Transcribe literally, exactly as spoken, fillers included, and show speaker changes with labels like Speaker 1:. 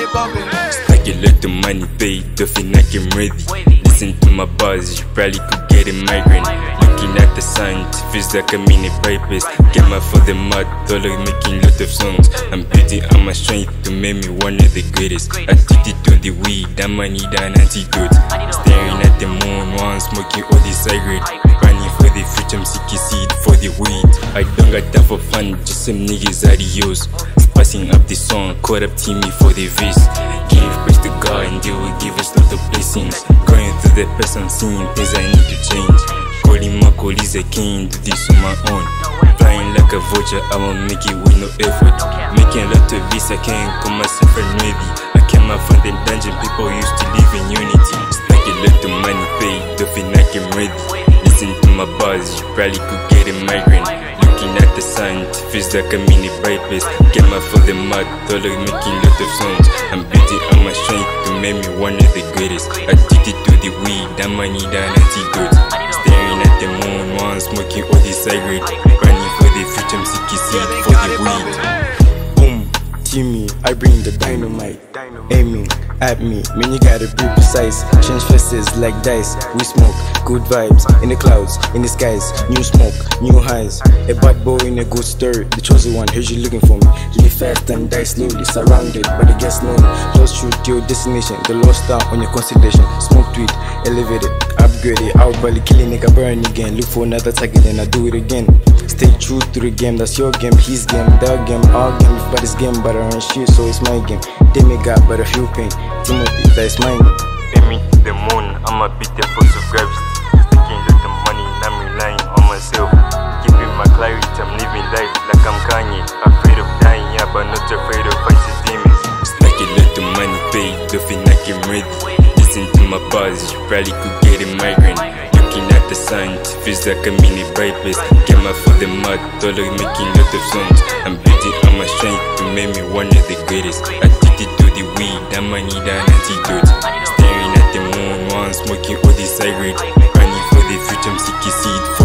Speaker 1: Stack a lot of money, paid off in like I'm ready. Listen to my bars, you probably could get a migraine. Looking at the sun, it feels like I'm in a bypass. Came out for the mud, dollar making lot of songs. I'm building on my strength to make me one of the greatest. Addicted to the weed, that money need an antidote. Staring at the moon while I'm smoking all this cigarette. Planning for the future, I'm seeking seed for the weed. I don't got time for fun, just some niggas adios. Passing up the song, caught up Timmy for the verse. Give praise to God and they will give us lot of blessings. Going through the past, I'm seeing things I need to change. Calling my colleagues, I can't do this on my own. Flying like a vulture, I won't make it with no effort. Making a lot of this, I can't call myself ready. I came out from the dungeon, people used to live in unity. Stack a lot of money, paid off in like I'm ready. Listen to my bars, you probably could get a migraine. Looking at the sun, it feels like I'm in a bypass. Came out for the mud, dollar making lot of songs. I'm building on my strength to make me one of the greatest. Addicted to the weed, that money need an antidote. Staring at the moon while I'm smoking all this cigarette. Running for the future, I'm seeking seed for the weed.
Speaker 2: Boom, Timmy, I bring the dynamite. Aiming at me, man, you gotta be precise. Change faces like dice. We smoke, good vibes in the clouds, in the skies. New smoke, new highs. A bad boy in a good story. The chosen one, here's you looking for me. Live fast and die slowly, surrounded by the gas known. Just shoot your destination, the lost star on your constellation. Smoke tweet, elevated, upgraded. Out belly killing nigga, burn again. Look for another target and I do it again. Stay true to the game, that's your game, his game, their game, our game. Everybody's game, but I run shit, so it's my game. They may got but I feel pain. Timothy, that's mine.
Speaker 1: Pay me to the moon, I'ma beat the force of gravity. Taking lot of money and I'm relying on myself. Keeping my clarity, I'm living life like I'm Kanye. Afraid of dying, yeah, but not afraid of fighting demons. Stack a lot of money, paid off in like I'm ready. Listen to my bars, you probably could get a migraine. Looking at the sun, it feels like I'm in a bypass. Came out for the mud, dollar making lot of songs. I'm building on my strength to make me one of the greatest. Addicted to the weed, that money need an antidote. Staring at the moon while I'm smoking all this cigarette. Running for the future, I'm seeking seed for